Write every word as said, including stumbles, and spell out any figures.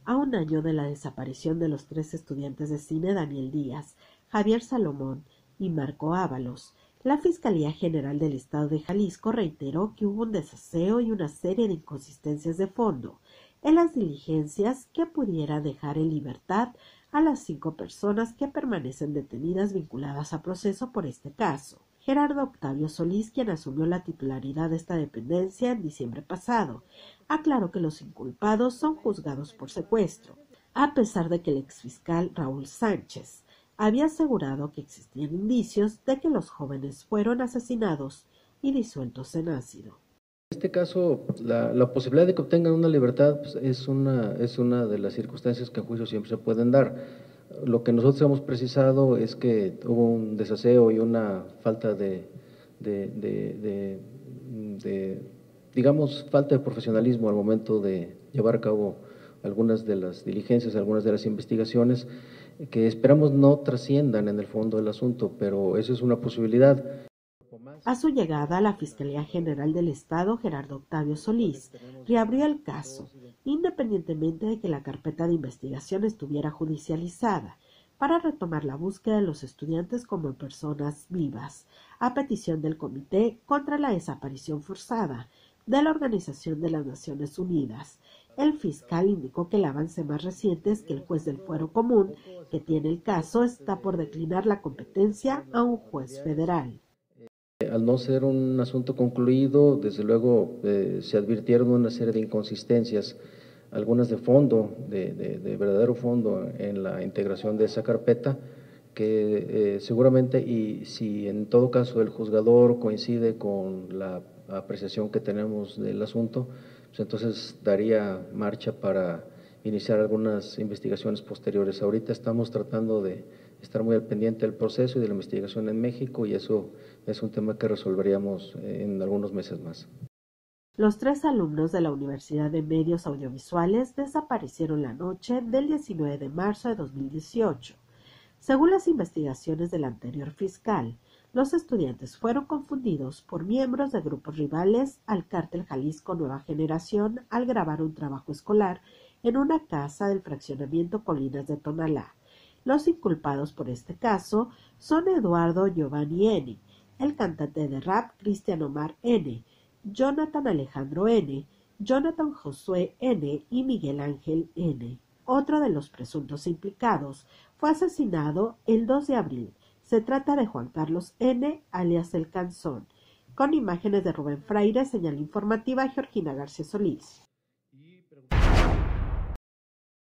A un año de la desaparición de los tres estudiantes de cine Daniel Díaz, Javier Salomón y Marco Ábalos, la Fiscalía General del Estado de Jalisco reiteró que hubo un desaseo y una serie de inconsistencias de fondo en las diligencias que pudiera dejar en libertad a las cinco personas que permanecen detenidas vinculadas a proceso por este caso. Gerardo Octavio Solís, quien asumió la titularidad de esta dependencia en diciembre pasado, aclaró que los inculpados son juzgados por secuestro, a pesar de que el exfiscal Raúl Sánchez había asegurado que existían indicios de que los jóvenes fueron asesinados y disueltos en ácido. En este caso, la, la posibilidad de que obtengan una libertad pues, es, una, es una de las circunstancias que en juicio siempre se pueden dar. Lo que nosotros hemos precisado es que hubo un desaseo y una falta de, de, de, de, de digamos, falta de profesionalismo al momento de llevar a cabo algunas de las diligencias, algunas de las investigaciones, que esperamos no trasciendan en el fondo del asunto, pero eso es una posibilidad. A su llegada, la Fiscalía General del Estado, Gerardo Octavio Solís, reabrió el caso, independientemente de que la carpeta de investigación estuviera judicializada, para retomar la búsqueda de los estudiantes como personas vivas, a petición del Comité contra la Desaparición Forzada de la Organización de las Naciones Unidas. El fiscal indicó que el avance más reciente es que el juez del Fuero Común, que tiene el caso, está por declinar la competencia a un juez federal. Al no ser un asunto concluido, desde luego eh, se advirtieron una serie de inconsistencias, algunas de fondo, de, de, de verdadero fondo en la integración de esa carpeta, que eh, seguramente, y si en todo caso el juzgador coincide con la apreciación que tenemos del asunto, pues entonces daría marcha para iniciar algunas investigaciones posteriores. Ahorita estamos tratando de estar muy al pendiente del proceso y de la investigación en México, y eso es un tema que resolveríamos en algunos meses más. Los tres alumnos de la Universidad de Medios Audiovisuales desaparecieron la noche del diecinueve de marzo de dos mil dieciocho. Según las investigaciones del anterior fiscal, los estudiantes fueron confundidos por miembros de grupos rivales al Cártel Jalisco Nueva Generación al grabar un trabajo escolar en una casa del fraccionamiento Colinas de Tonalá. Los inculpados por este caso son Eduardo Giovanni N., el cantante de rap Cristian Omar N., Jonathan Alejandro N., Jonathan Josué N. y Miguel Ángel N. Otro de los presuntos implicados fue asesinado el dos de abril. Se trata de Juan Carlos N., alias El Canzón. Con imágenes de Rubén Fraire, señal informativa Georgina García Solís.